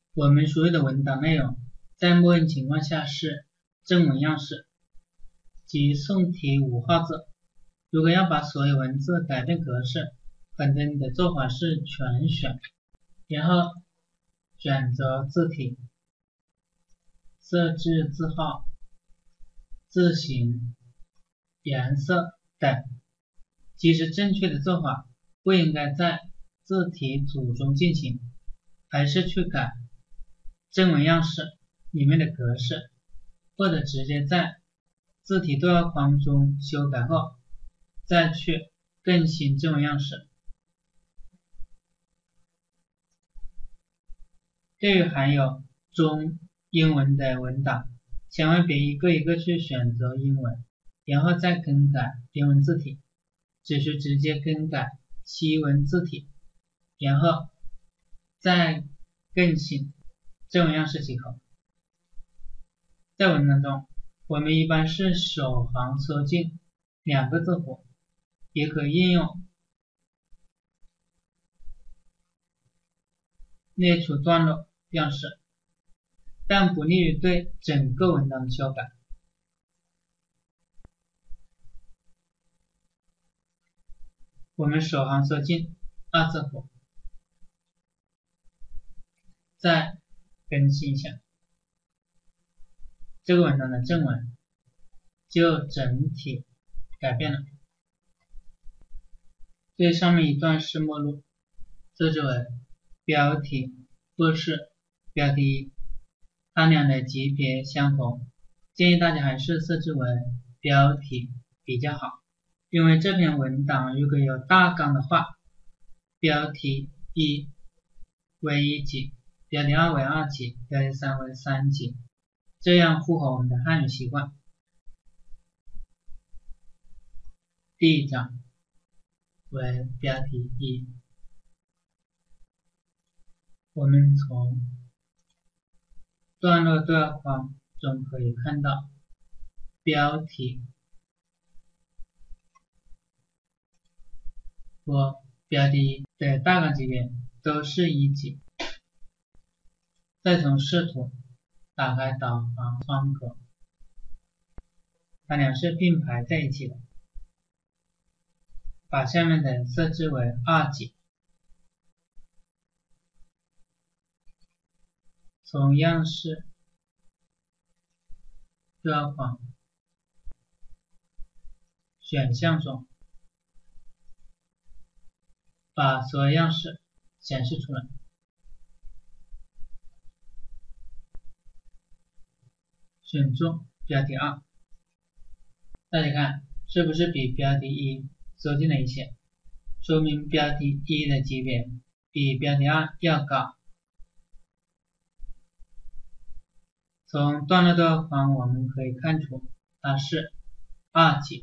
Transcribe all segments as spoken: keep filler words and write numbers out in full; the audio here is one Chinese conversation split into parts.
我们所有的文档内容在默认情况下是正文样式，即宋体五号字。如果要把所有文字改变格式，很多人的做法是全选，然后选择字体、设置字号、字形、颜色等。其实正确的做法不应该在字体组中进行，而是去改正文样式里面的格式，或者直接在字体对话框中修改后再去更新正文样式。对于含有中英文的文档，千万别一个一个去选择英文，然后再更改英文字体，只需直接更改西文字体，然后再更新正文样式即可。在文档中，我们一般是首行缩进两个字符，也可应用列出段落样式，但不利于对整个文档的修改。我们首行缩进二字符，再更新一下，这个文档的正文就整体改变了。最上面一段是目录，设置为标题或是标题一，它俩的级别相同，建议大家还是设置为标题比较好，因为这篇文档如果有大纲的话，标题一为一级，标题二为二级，标题三为三级，这样符合我们的汉语习惯。第一章为标题一，我们从段落对话框中可以看到，标题和标题的大纲级别都是一级。再从视图打开导航窗口，它俩是并排在一起的，把下面的设置为二级。从样式对话框选项中把所有样式显示出来，选中标题二，大家看是不是比标题一缩进了一些，说明标题一的级别比标题二要高。从段落对话框我们可以看出它是二级。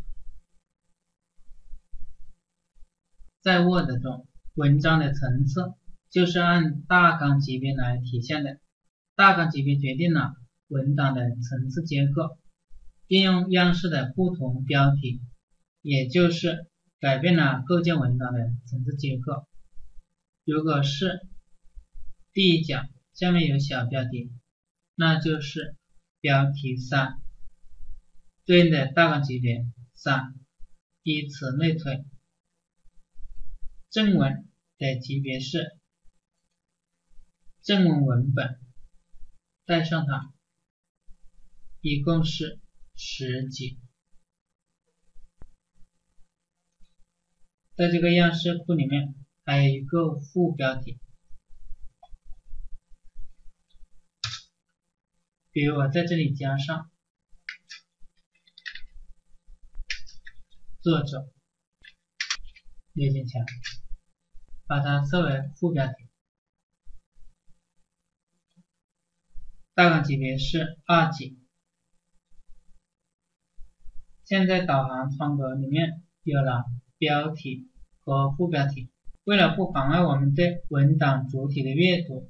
在 Word 中，文章的层次就是按大纲级别来体现的，大纲级别决定了文档的层次结构，应用样式的不同标题，也就是改变了构建文档的层次结构。如果是第一讲下面有小标题，那就是标题三，对应的大纲级别三，以此类推。正文的级别是正文文本，带上它，一共是十级。在这个样式库里面还有一个副标题，比如我在这里加上作者刘金强，把它设为副标题，大纲级别是二级。现在导航窗口里面有了标题和副标题，为了不妨碍我们对文档主体的阅读，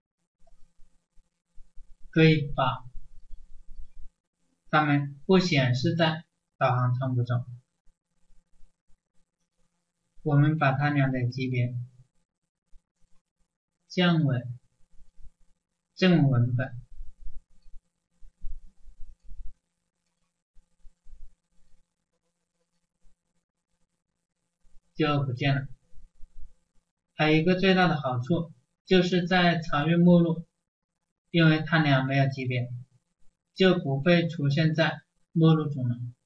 可以把它们不显示在导航窗口中，我们把它俩的级别降为正文本就不见了。还有一个最大的好处，就是在查阅目录，因为它俩没有级别，就不会出现在目录中了。